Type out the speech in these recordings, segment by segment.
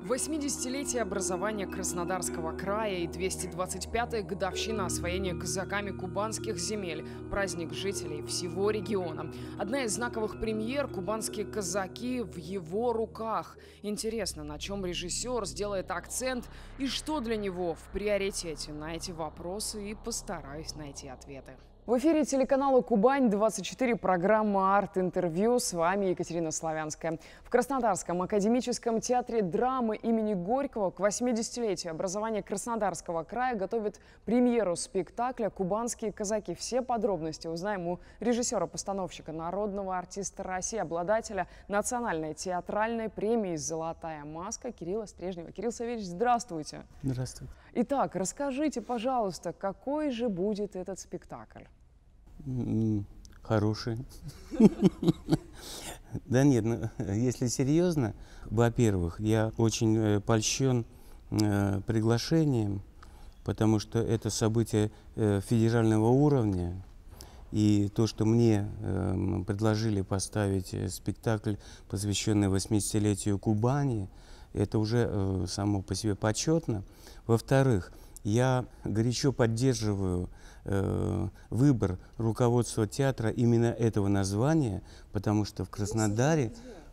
80-летие образования Краснодарского края и 225-я годовщина освоения казаками кубанских земель – праздник жителей всего региона. Одна из знаковых премьер – «Кубанские казаки» в его руках. Интересно, на чем режиссер сделает акцент и что для него в приоритете? На эти вопросы и постараюсь найти ответы. В эфире телеканала «Кубань-24» программа «Арт-интервью». С вами Екатерина Славянская. В Краснодарском академическом театре драмы имени Горького к 80-летию образования Краснодарского края готовят премьеру спектакля «Кубанские казаки». Все подробности узнаем у режиссера-постановщика, народного артиста России, обладателя национальной театральной премии «Золотая маска» Кирилла Стрежнева. Кирилл Савельевич, здравствуйте. Здравствуйте. Итак, расскажите, пожалуйста, какой же будет этот спектакль? Хороший. Да нет, если серьезно, во-первых, я очень польщен приглашением, потому что это событие федерального уровня. И то, что мне предложили поставить спектакль, посвященный 80-летию Кубани, это уже само по себе почетно. Во-вторых, я горячо поддерживаю выбор руководства театра именно этого названия, потому что в Краснодаре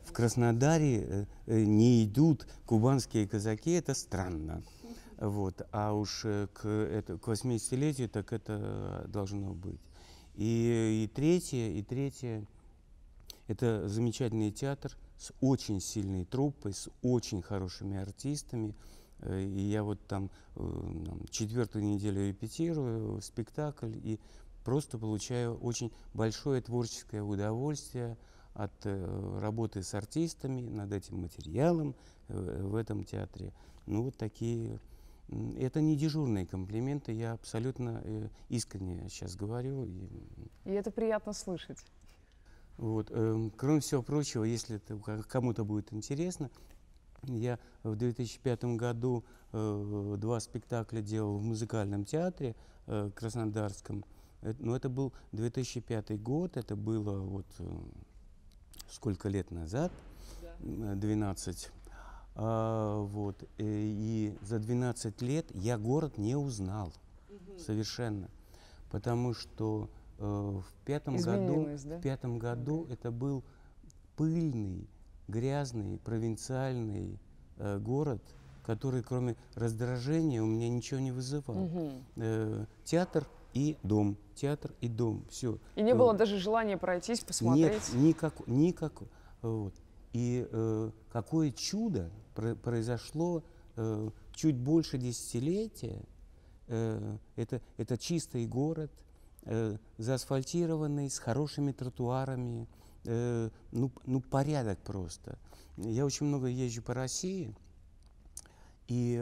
не идут кубанские казаки, это странно. Вот. А уж к 80-летию так это должно быть. И третье, это замечательный театр с очень сильной труппой, с очень хорошими артистами. И я вот там 4-ю неделю репетирую спектакль и просто получаю очень большое творческое удовольствие от работы с артистами над этим материалом в этом театре. Ну вот такие, это не дежурные комплименты, я абсолютно искренне сейчас говорю. И это приятно слышать. Вот. Кроме всего прочего, если это кому-то будет интересно, я в 2005 году 2 спектакля делал в музыкальном театре краснодарском. Но это был 2005 год, это было вот сколько лет назад, 12. Вот. И за 12 лет я город не узнал совершенно, потому что в пятом году это был пыльный, грязный, провинциальный город, который кроме раздражения у меня ничего не вызывал. Театр и дом, все. И не было даже желания пройтись, посмотреть? Нет, никак. Вот. И какое чудо произошло чуть больше десятилетия. Это чистый город, заасфальтированный, с хорошими тротуарами. Порядок просто. Я очень много езжу по России и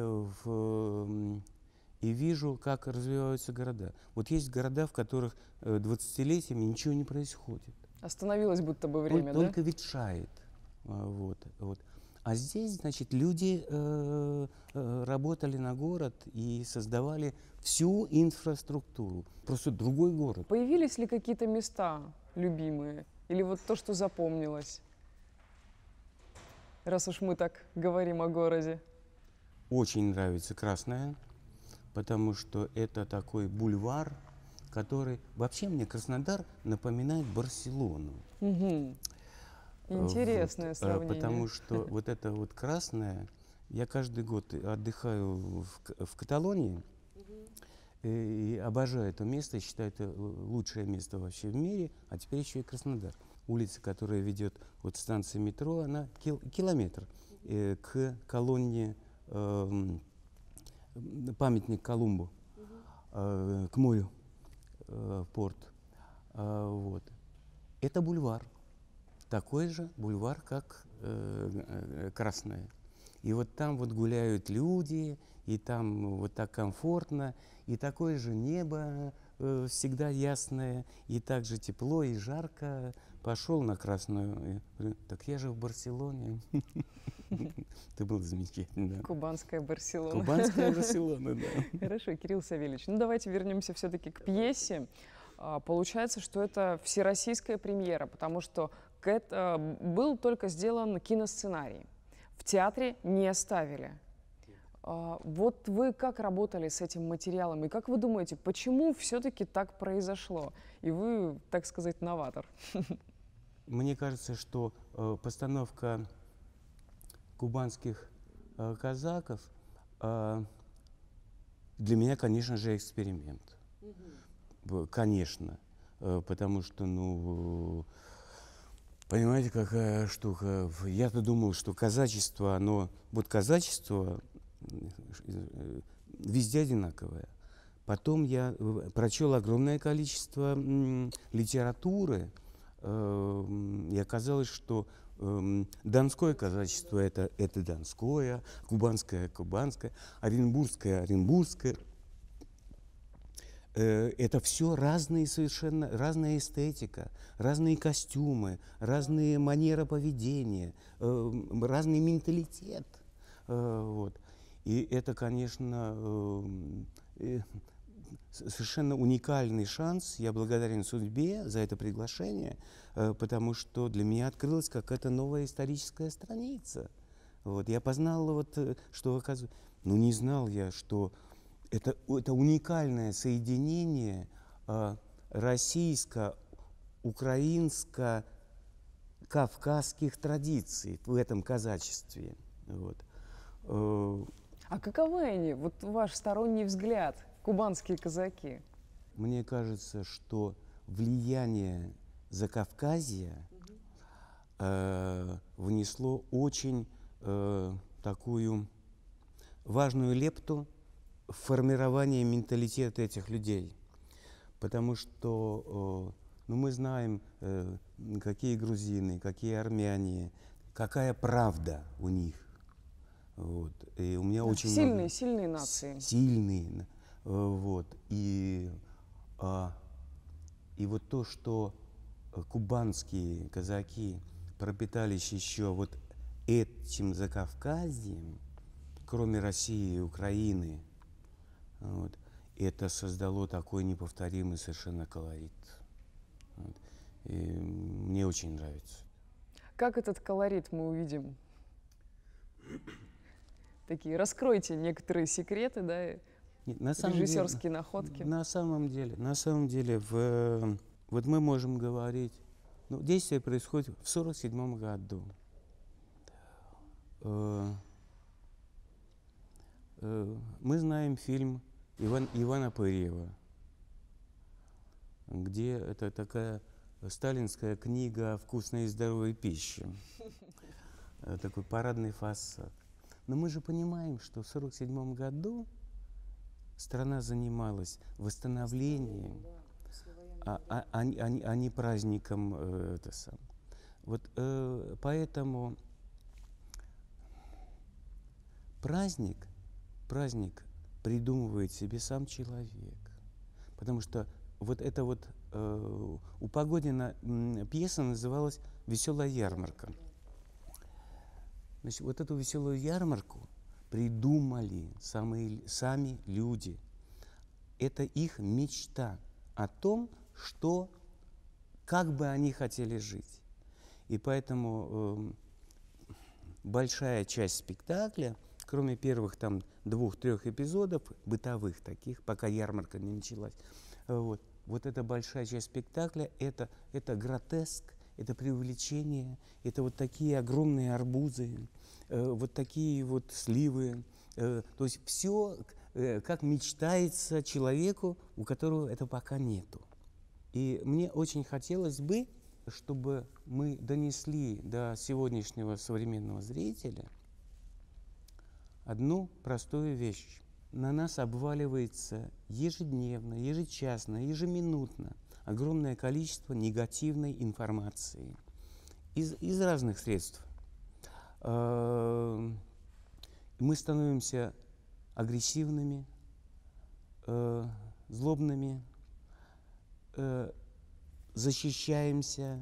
вижу, как развиваются города. Вот есть города, в которых 20-летиями ничего не происходит. Остановилось будто бы время, только ветшает. Вот. А здесь, значит, люди работали на город и создавали всю инфраструктуру. Просто другой город. Появились ли какие-то места любимые? Или вот то, что запомнилось, раз уж мы так говорим о городе? Очень нравится Красная, потому что это такой бульвар, который... Вообще мне Краснодар напоминает Барселону. Интересное сравнение. Потому что вот это вот Красная... Я каждый год отдыхаю в Каталонии и обожаю это место, считаю, это лучшее место вообще в мире, а теперь еще и Краснодар. Улица, которая ведет от станции метро, она километр к колонне, памятник Колумбу, к морю, порт. Вот. Это бульвар, такой же бульвар, как Красная. И вот там вот гуляют люди, и там вот так комфортно, и такое же небо всегда ясное, и так же тепло и жарко. Пошел на Красную, так я же в Барселоне. Это было замечательно. Кубанская Барселона. Кубанская Барселона, да. Хорошо, Кирилл Савельевич. Ну давайте вернемся все-таки к пьесе. Получается, что это всероссийская премьера, потому что был только сделан киносценарий. в театре не ставили. Вот вы как работали с этим материалом, и как вы думаете, почему все-таки так произошло? И вы, так сказать, новатор. Мне кажется, что постановка кубанских казаков для меня, конечно же, эксперимент. Конечно. Потому что, ну, понимаете, какая штука. Я-то думал, что казачество, оно, вот казачество везде одинаковое. Потом я прочел огромное количество литературы, и оказалось, что донское казачество это донское, кубанское кубанское, оренбургское оренбургское. Это все разные совершенно, разная эстетика, разные костюмы, разные манеры поведения, разный менталитет. Вот. И это, конечно, совершенно уникальный шанс. Я благодарен судьбе за это приглашение, потому что для меня открылась какая-то новая историческая страница. Вот. Я познал, вот, что оказывается, ну не знал я, что это уникальное соединение российско-украинско-кавказских традиций в этом казачестве. Вот. А каковы они, вот ваш сторонний взгляд, кубанские казаки? Мне кажется, что влияние Закавказья внесло очень такую важную лепту в формирование менталитета этих людей. Потому что ну, мы знаем, какие грузины, какие армяне, какая правда у них. Вот. И у меня очень сильные, сильные нации. Сильные. Вот. И вот то, что кубанские казаки пропитались еще вот этим Закавказьем, кроме России и Украины, вот, это создало такой неповторимый совершенно колорит. Вот. И мне очень нравится. Как этот колорит мы увидим? Такие, раскройте некоторые секреты, да, Нет, режиссерские находки. На самом деле, вот мы можем говорить, ну, действие происходит в 1947 году. Мы знаем фильм Ивана Пырьева, где это такая сталинская книга о вкусной и здоровой пище. Такой парадный фасад. Но мы же понимаем, что в 1947 году страна занималась восстановлением, а не праздником. Вот, поэтому праздник придумывает себе сам человек. Потому что вот это вот у Погодина пьеса называлась «Веселая ярмарка». Значит, вот эту веселую ярмарку придумали сами люди. Это их мечта о том, как бы они хотели жить. И поэтому большая часть спектакля, кроме первых там 2-3 эпизодов, бытовых таких, пока ярмарка не началась, вот эта большая часть спектакля это гротеск, это преувеличение, это вот такие огромные арбузы, вот такие вот сливы. То есть все, как мечтается человеку, у которого это пока нету. И мне очень хотелось бы, чтобы мы донесли до сегодняшнего современного зрителя одну простую вещь. На нас обваливается ежедневно, ежечасно, ежеминутно огромное количество негативной информации из разных средств. Мы становимся агрессивными, злобными, защищаемся,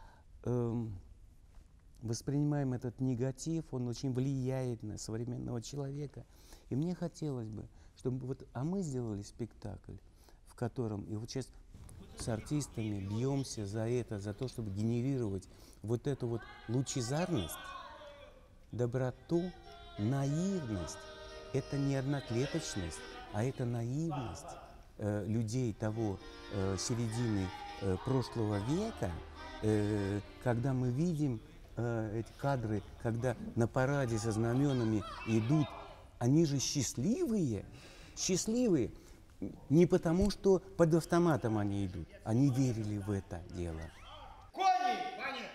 воспринимаем этот негатив, он очень влияет на современного человека. И мне хотелось бы, чтобы мы сделали спектакль, в котором, и вот сейчас с артистами бьемся за то, чтобы генерировать вот эту вот лучезарность, доброту, наивность. Это не одноклеточность, а это наивность людей того середины прошлого века, когда мы видим эти кадры, когда на параде со знаменами идут, они же счастливые, счастливые. Не потому, что под автоматом они идут, они верили в это дело. Кони! Кони!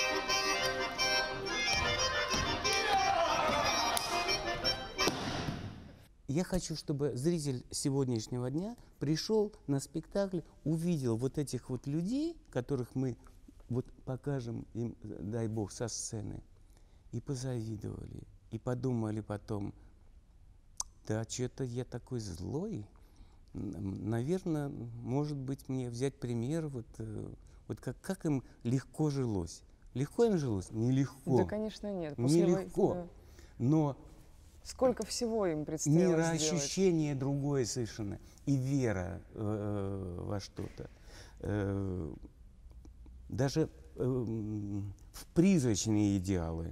Я хочу, чтобы зритель сегодняшнего дня пришел на спектакль, увидел вот этих вот людей, которых мы вот покажем им, дай бог, со сцены, и позавидовали, и подумали потом, да, что-то я такой злой. Наверное, может быть, мне взять пример, вот как им легко жилось. Легко им жилось? Нелегко. Да, конечно, нет. Нелегко. Но сколько всего им предстояло сделать. Мироощущение другое совершенно. И вера во что-то. Даже в призрачные идеалы.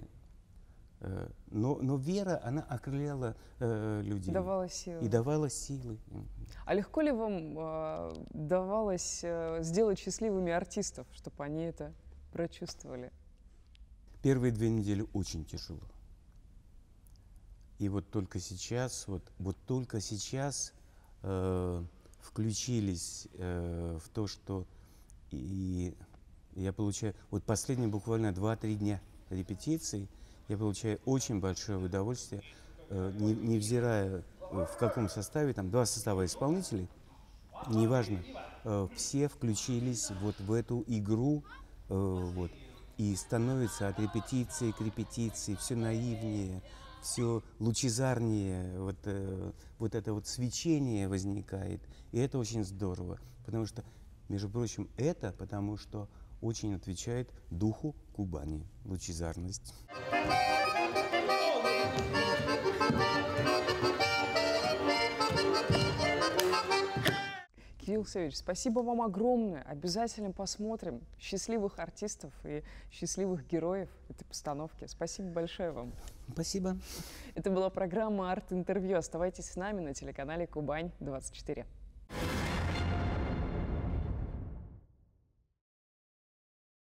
Но вера, она окрыляла людей. Давала силы. И давала силы. А легко ли вам давалось сделать счастливыми артистов, чтобы они это прочувствовали? Первые 2 недели очень тяжело. И вот только сейчас, включились в то, что и я получаю, вот последние буквально 2-3 дня репетиций, я получаю очень большое удовольствие, невзирая в каком составе, там 2 состава исполнителей, неважно, все включились вот в эту игру, вот, и становится от репетиции к репетиции все наивнее, все лучезарнее, вот это вот свечение возникает, и это очень здорово, потому что, между прочим, потому что очень отвечает духу Кубани, лучезарность. Кирилл Савельевич, спасибо вам огромное. Обязательно посмотрим счастливых артистов и счастливых героев этой постановки. Спасибо большое вам. Спасибо. Это была программа «Арт-интервью». Оставайтесь с нами на телеканале «Кубань-24».